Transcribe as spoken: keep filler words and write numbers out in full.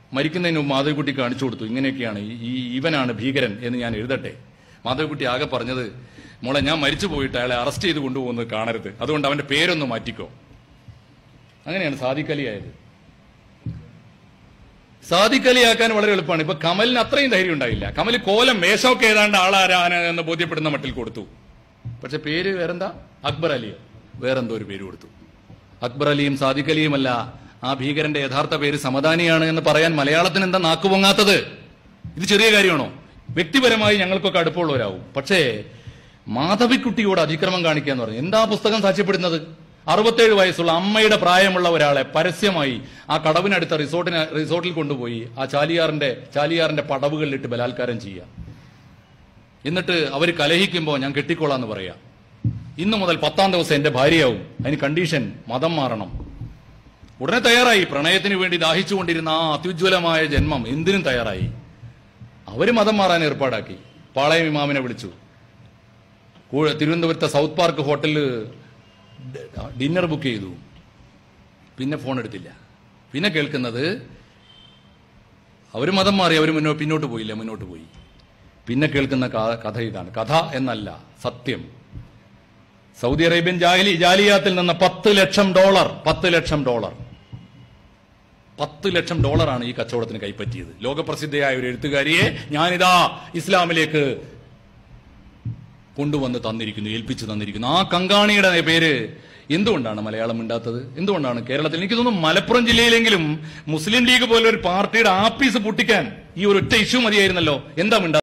മരിക്കുന്നതിന് മുമ്പ് മാധവിക്കുട്ടി കാണിച്ചു കൊടുത്തു, ഇങ്ങനെയൊക്കെയാണ് ഈ ഇവനാണ് ഭീകരൻ എന്ന് ഞാൻ എഴുതട്ടെ. മാധവിക്കുട്ടി ആകെ പറഞ്ഞത്, മോളെ ഞാൻ മരിച്ചു പോയിട്ട് അയാളെ അറസ്റ്റ് ചെയ്ത് കൊണ്ടുപോകുന്നത് കാണരുത്, അതുകൊണ്ട് അവന്റെ പേരൊന്ന് മാറ്റിക്കോ. അങ്ങനെയാണ് സാദിഖ് അലി ആയത്. സാദിഖ് അലി ആക്കാൻ വളരെ എളുപ്പമാണ്. ഇപ്പൊ കമലിന് അത്രയും ധൈര്യം ഉണ്ടായില്ല. കമൽ കോലം വേഷമൊക്കെ ഏതാണ്ട് ആളാരാണ് എന്ന് ബോധ്യപ്പെടുന്ന മട്ടിൽ കൊടുത്തു. പക്ഷെ പേര് വേറെന്താ, അക്ബർ അലിയോ വേറെന്തോ ഒരു പേര് കൊടുത്തു. അക്ബർ അലിയും സാദിഖ് അലിയുമല്ല, ആ ഭീകരന്റെ യഥാർത്ഥ പേര് സമദാനിയാണ് എന്ന് പറയാൻ മലയാളത്തിന് എന്താ നാക്കുപൊങ്ങാത്തത്? ഇത് ചെറിയ കാര്യമാണോ? വ്യക്തിപരമായി ഞങ്ങൾക്കൊക്കെ അടുപ്പമുള്ളവരാവും. പക്ഷേ മാധവിക്കുട്ടിയോട് അതിക്രമം കാണിക്കുക എന്ന് പറഞ്ഞു. എന്താ പുസ്തകം സാക്ഷ്യപ്പെടുന്നത്? അറുപത്തേഴ് വയസ്സുള്ള അമ്മയുടെ പ്രായമുള്ള ഒരാളെ പരസ്യമായി ആ കടവിനടുത്ത റിസോർട്ടിന് റിസോർട്ടിൽ കൊണ്ടുപോയി ആ ചാലിയാറിന്റെ ചാലിയാറിന്റെ പടവുകളിലിട്ട് ബലാത്കാരം ചെയ്യുക. എന്നിട്ട് അവർ കലഹിക്കുമ്പോൾ ഞാൻ കെട്ടിക്കോളാന്ന് പറയാ. ഇന്നു മുതൽ പത്താം ദിവസം എന്റെ ഭാര്യയാവും, അതിന് കണ്ടീഷൻ മതം മാറണം. ഉടനെ തയ്യാറായി. പ്രണയത്തിന് വേണ്ടി ദാഹിച്ചുകൊണ്ടിരുന്ന ആ അത്യുജ്വലമായ ജന്മം എന്തിനും തയ്യാറായി. അവര് മതം മാറാൻ ഏർപ്പാടാക്കി. പാളയം ഇമാമിനെ വിളിച്ചു. തിരുവനന്തപുരത്തെ സൗത്ത് പാർക്ക് ഹോട്ടലിൽ ഡിന്നർ ബുക്ക് ചെയ്തു. പിന്നെ ഫോൺ എടുത്തില്ല. പിന്നെ കേൾക്കുന്നത് അവര് മതം മാറി, അവര് മുന്നോ പിന്നോട്ട് പോയില്ല, മുന്നോട്ട് പോയി. പിന്നെ കേൾക്കുന്ന കഥ ഇതാണ്. കഥ എന്നല്ല, സത്യം. സൗദി അറേബ്യൻ ജാലി ജാലിയാത്തിൽ നിന്ന് പത്ത് ലക്ഷം ഡോളർ പത്ത് ലക്ഷം ഡോളർ പത്ത് ലക്ഷം ഡോളറാണ് ഈ കച്ചവടത്തിന് കൈപ്പറ്റിയത്. ലോകപ്രസിദ്ധയായ ഒരു എഴുത്തുകാരിയെ ഞാനിതാ ഇസ്ലാമിലേക്ക് കൊണ്ടുവന്ന് തന്നിരിക്കുന്നു, ഏൽപ്പിച്ചു തന്നിരിക്കുന്നു. ആ കങ്കാണിയുടെ പേര് എന്തുകൊണ്ടാണ് മലയാളം മിണ്ടാത്തത്? എന്തുകൊണ്ടാണ് കേരളത്തിൽ? എനിക്ക് തോന്നുന്നു മലപ്പുറം ജില്ലയിലെങ്കിലും മുസ്ലിം ലീഗ് പോലെ ഒരു പാർട്ടിയുടെ ആപ്പീസ് പൊട്ടിക്കാൻ ഈ ഒരു ഒറ്റ ഇഷ്യൂ മതിയായിരുന്നല്ലോ. എന്താ മിണ്ടാത്തത്?